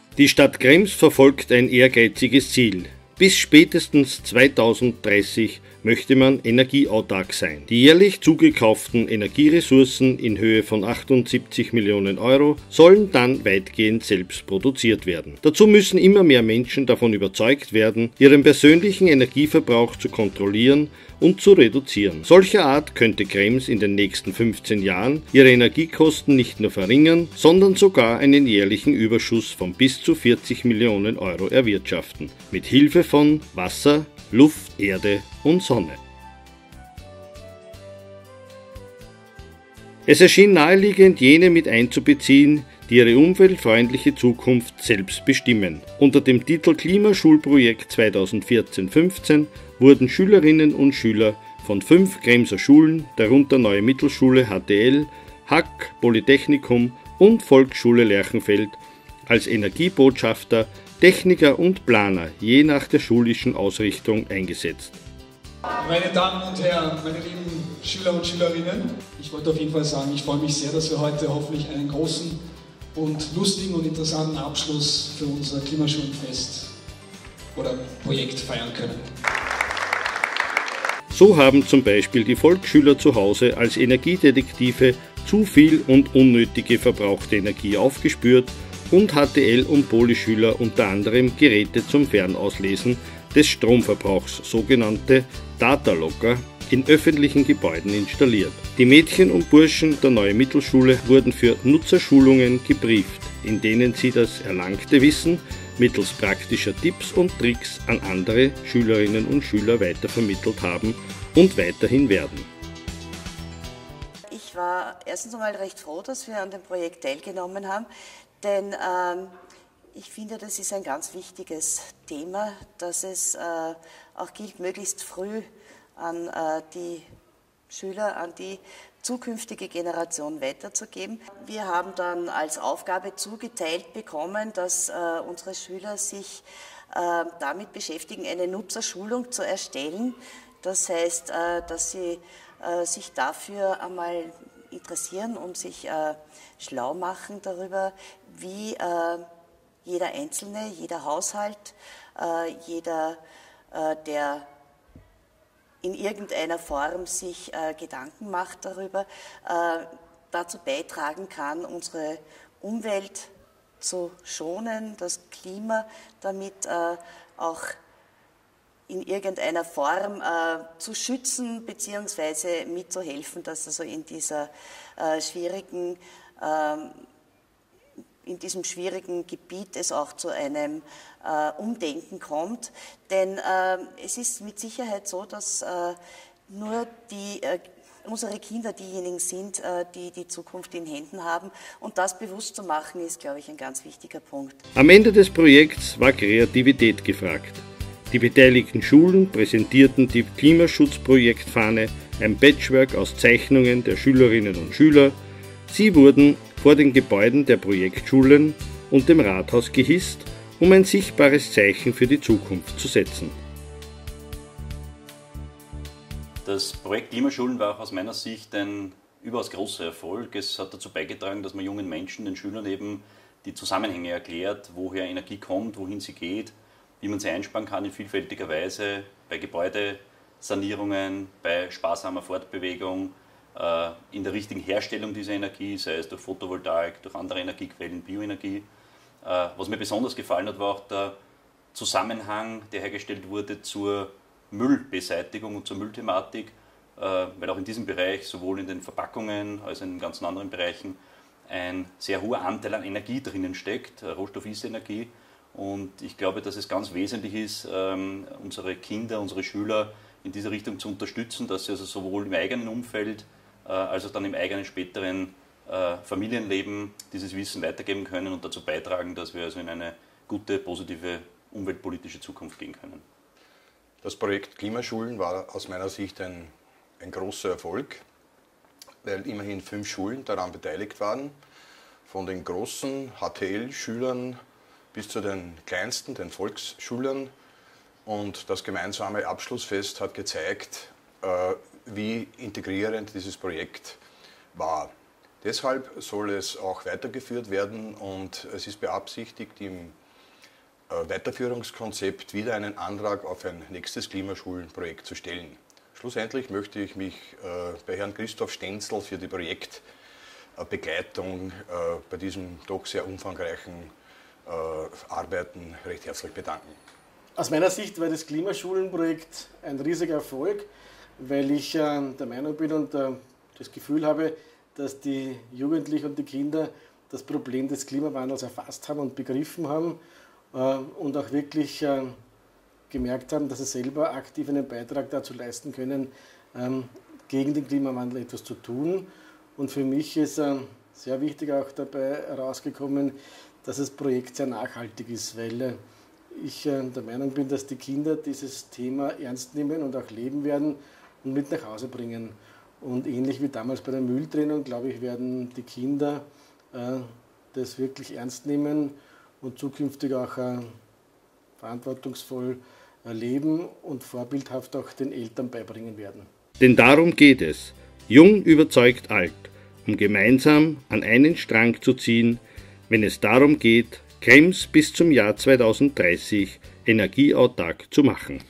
Die Stadt Krems verfolgt ein ehrgeiziges Ziel. Bis spätestens 2030 möchte man energieautark sein. Die jährlich zugekauften Energieressourcen in Höhe von 78 Millionen Euro sollen dann weitgehend selbst produziert werden. Dazu müssen immer mehr Menschen davon überzeugt werden, ihren persönlichen Energieverbrauch zu kontrollieren und zu reduzieren. Solcher Art könnte Krems in den nächsten 15 Jahren ihre Energiekosten nicht nur verringern, sondern sogar einen jährlichen Überschuss von bis zu 40 Millionen Euro erwirtschaften. Mit Hilfe von Wasser, Luft, Erde und Sonne. Es erschien naheliegend, jene mit einzubeziehen, die ihre umweltfreundliche Zukunft selbst bestimmen. Unter dem Titel Klimaschulprojekt 2014-15 wurden Schülerinnen und Schüler von 5 Kremser Schulen, darunter Neue Mittelschule HTL, Hack, Polytechnikum und Volksschule Lerchenfeld, als Energiebotschafter, Techniker und Planer je nach der schulischen Ausrichtung eingesetzt. Meine Damen und Herren, meine lieben Schüler und Schülerinnen, ich wollte auf jeden Fall sagen, ich freue mich sehr, dass wir heute hoffentlich einen großen und lustigen und interessanten Abschluss für unser Klimaschulenfest oder Projekt feiern können. So haben zum Beispiel die Volksschüler zu Hause als Energiedetektive zu viel und unnötige verbrauchte Energie aufgespürt und HTL- und Polyschüler unter anderem Geräte zum Fernauslesen des Stromverbrauchs, sogenannte Datalogger, in öffentlichen Gebäuden installiert. Die Mädchen und Burschen der Neue Mittelschule wurden für Nutzerschulungen gebrieft, in denen sie das erlangte Wissen mittels praktischer Tipps und Tricks an andere Schülerinnen und Schüler weitervermittelt haben und weiterhin werden. Ich war erstens einmal recht froh, dass wir an dem Projekt teilgenommen haben, denn ich finde, das ist ein ganz wichtiges Thema, dass es auch gilt, möglichst früh an die Schüler, an die zukünftige Generation weiterzugeben. Wir haben dann als Aufgabe zugeteilt bekommen, dass unsere Schüler sich damit beschäftigen, eine Nutzerschulung zu erstellen. Das heißt, dass sie sich dafür einmal interessieren und sich schlau machen darüber, wie jeder Einzelne, jeder Haushalt, jeder, der in irgendeiner Form sich Gedanken macht darüber, dazu beitragen kann, unsere Umwelt zu schonen, das Klima damit auch in irgendeiner Form zu schützen bzw. mitzuhelfen, dass also in diesem schwierigen Gebiet es auch zu einem Umdenken kommt. Denn es ist mit Sicherheit so, dass nur unsere Kinder diejenigen sind, die die Zukunft in Händen haben. Und das bewusst zu machen, ist, glaube ich, ein ganz wichtiger Punkt. Am Ende des Projekts war Kreativität gefragt. Die beteiligten Schulen präsentierten die Klimaschutzprojektfahne, ein Patchwork aus Zeichnungen der Schülerinnen und Schüler. Sie wurden vor den Gebäuden der Projektschulen und dem Rathaus gehisst, um ein sichtbares Zeichen für die Zukunft zu setzen. Das Projekt Klimaschulen war auch aus meiner Sicht ein überaus großer Erfolg. Es hat dazu beigetragen, dass man jungen Menschen, den Schülern eben die Zusammenhänge erklärt, woher Energie kommt, wohin sie geht, wie man sie einsparen kann in vielfältiger Weise, bei Gebäudesanierungen, bei sparsamer Fortbewegung, in der richtigen Herstellung dieser Energie, sei es durch Photovoltaik, durch andere Energiequellen, Bioenergie. Was mir besonders gefallen hat, war auch der Zusammenhang, der hergestellt wurde zur Müllbeseitigung und zur Müllthematik, weil auch in diesem Bereich, sowohl in den Verpackungen als auch in ganzen anderen Bereichen, ein sehr hoher Anteil an Energie drinnen steckt. Rohstoff ist Energie. Und ich glaube, dass es ganz wesentlich ist, unsere Kinder, unsere Schüler in diese Richtung zu unterstützen, dass sie also sowohl im eigenen Umfeld als auch dann im eigenen späteren Familienleben dieses Wissen weitergeben können und dazu beitragen, dass wir also in eine gute, positive umweltpolitische Zukunft gehen können. Das Projekt Klimaschulen war aus meiner Sicht ein großer Erfolg, weil immerhin 5 Schulen daran beteiligt waren, von den großen HTL-Schülern bis zu den kleinsten, den Volksschülern. Und das gemeinsame Abschlussfest hat gezeigt, wie integrierend dieses Projekt war. Deshalb soll es auch weitergeführt werden und es ist beabsichtigt, im Weiterführungskonzept wieder einen Antrag auf ein nächstes Klimaschulenprojekt zu stellen. Schlussendlich möchte ich mich bei Herrn Christoph Stenzel für die Projektbegleitung bei diesem doch sehr umfangreichen Arbeiten recht herzlich bedanken. Aus meiner Sicht war das Klimaschulenprojekt ein riesiger Erfolg, weil ich der Meinung bin und das Gefühl habe, dass die Jugendlichen und die Kinder das Problem des Klimawandels erfasst haben und begriffen haben und auch wirklich gemerkt haben, dass sie selber aktiv einen Beitrag dazu leisten können, gegen den Klimawandel etwas zu tun. Und für mich ist sehr wichtig auch dabei herausgekommen, dass das Projekt sehr nachhaltig ist, weil ich der Meinung bin, dass die Kinder dieses Thema ernst nehmen und auch leben werden und mit nach Hause bringen. Und ähnlich wie damals bei der Mülltrennung, glaube ich, werden die Kinder das wirklich ernst nehmen und zukünftig auch verantwortungsvoll leben und vorbildhaft auch den Eltern beibringen werden. Denn darum geht es. Jung überzeugt alt, um gemeinsam an einen Strang zu ziehen, wenn es darum geht, Krems bis zum Jahr 2030 energieautark zu machen.